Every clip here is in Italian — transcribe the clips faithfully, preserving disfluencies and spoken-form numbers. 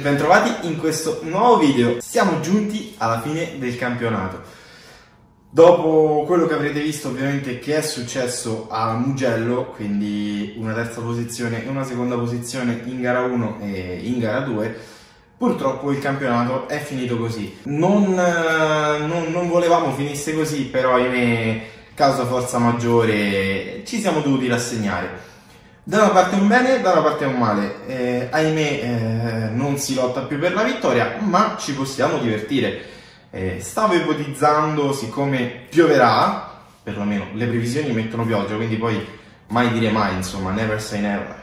bentrovati in questo nuovo video. Siamo giunti alla fine del campionato. Dopo quello che avrete visto ovviamente che è successo a Mugello, quindi una terza posizione e una seconda posizione in gara uno e in gara due, purtroppo il campionato è finito così. Non, non, non volevamo finisse così, però ahimè, causa forza maggiore, ci siamo dovuti rassegnare. Da una parte un bene, da una parte un male. Eh, ahimè, eh, non si lotta più per la vittoria, ma ci possiamo divertire. Eh, stavo ipotizzando, siccome pioverà, perlomeno le previsioni mettono pioggia, quindi poi mai dire mai, insomma, never say never.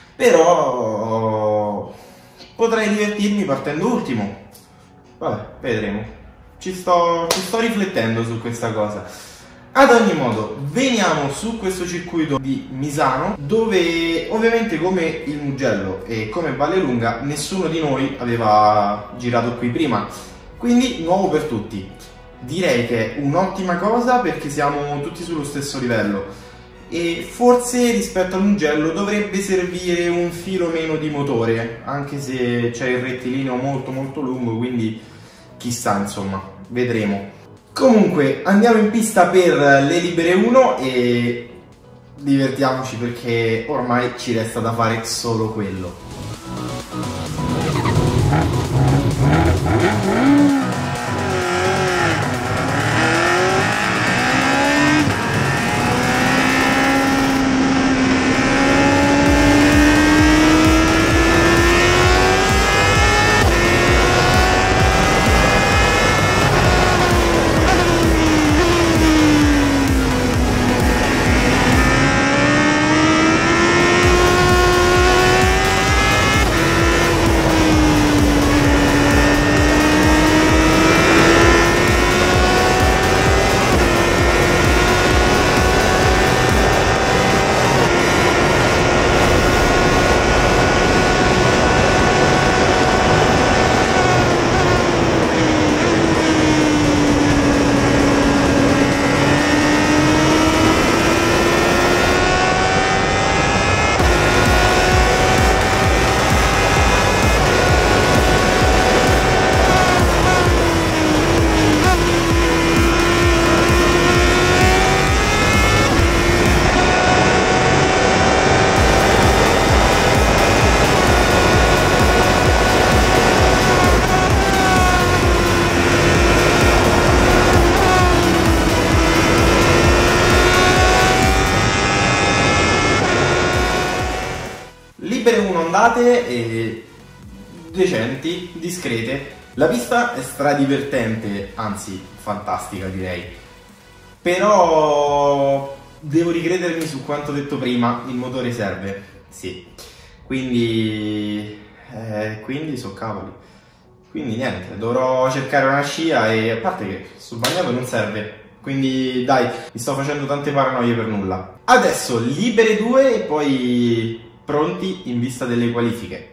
Però potrei divertirmi partendo ultimo. Vabbè, vedremo. Ci sto, ci sto riflettendo su questa cosa. Ad ogni modo, veniamo su questo circuito di Misano, dove ovviamente come il Mugello e come Vallelunga nessuno di noi aveva girato qui prima, quindi nuovo per tutti. Direi che è un'ottima cosa perché siamo tutti sullo stesso livello e forse rispetto al Mugello dovrebbe servire un filo meno di motore, anche se c'è il rettilineo molto molto lungo, quindi chissà, insomma, vedremo. Comunque andiamo in pista per le libere uno e divertiamoci perché ormai ci resta da fare solo quello. Libere uno andate e decenti, discrete. La pista è stradivertente, anzi fantastica direi. Però devo ricredermi su quanto detto prima, il motore serve, sì. Quindi, eh, quindi so cavoli. Quindi niente, dovrò cercare una scia e a parte che sul bagnato non serve. Quindi dai, mi sto facendo tante paranoie per nulla. Adesso libere due e poi pronti in vista delle qualifiche.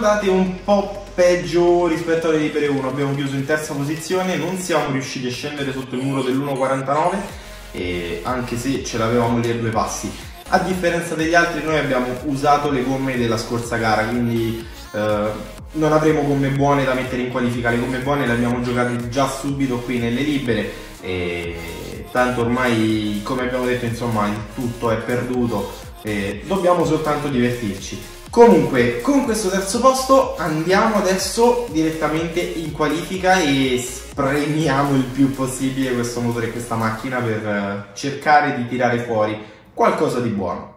andate un po' peggio rispetto alle Libere uno, abbiamo chiuso in terza posizione, non siamo riusciti a scendere sotto il muro dell'uno quarantanove, e anche se ce l'avevamo lì a due passi. A differenza degli altri noi abbiamo usato le gomme della scorsa gara, quindi eh, non avremo gomme buone da mettere in qualifica, le gomme buone le abbiamo giocate già subito qui nelle libere, e tanto ormai, come abbiamo detto, insomma, il tutto è perduto e dobbiamo soltanto divertirci. Comunque, con questo terzo posto andiamo adesso direttamente in qualifica e spremiamo il più possibile questo motore e questa macchina per cercare di tirare fuori qualcosa di buono.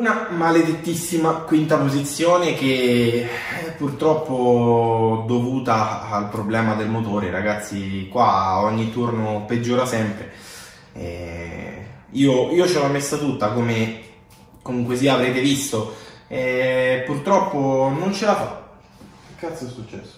Una maledettissima quinta posizione che è purtroppo dovuta al problema del motore, ragazzi. Qua ogni turno peggiora sempre. Eh, io, io ce l'ho messa tutta, come comunque sia avrete visto. Eh, purtroppo non ce la fa. Che cazzo è successo?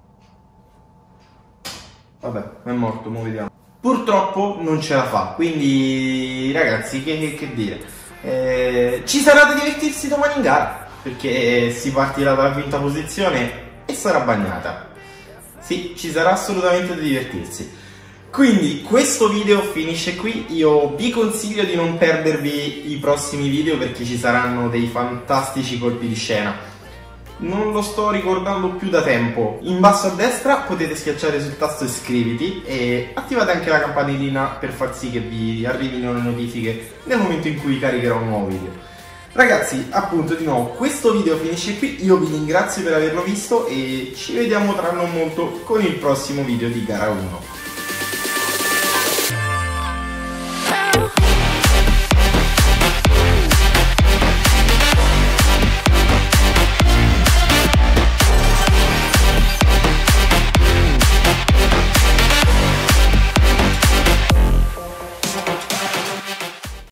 Vabbè, è morto, mo vediamo. Purtroppo non ce la fa, quindi ragazzi, che, che, che dire. Eh, ci sarà da divertirsi domani in gara, perché si partirà dalla quinta posizione e sarà bagnata. Sì, ci sarà assolutamente da divertirsi. Quindi questo video finisce qui. Io vi consiglio di non perdervi i prossimi video, perché ci saranno dei fantastici colpi di scena. Non lo sto ricordando più da tempo. In basso a destra potete schiacciare sul tasto iscriviti e attivate anche la campanellina per far sì che vi arrivino le notifiche nel momento in cui caricherò un nuovo video. Ragazzi, appunto, di nuovo, questo video finisce qui. Io vi ringrazio per averlo visto e ci vediamo tra non molto con il prossimo video di gara uno.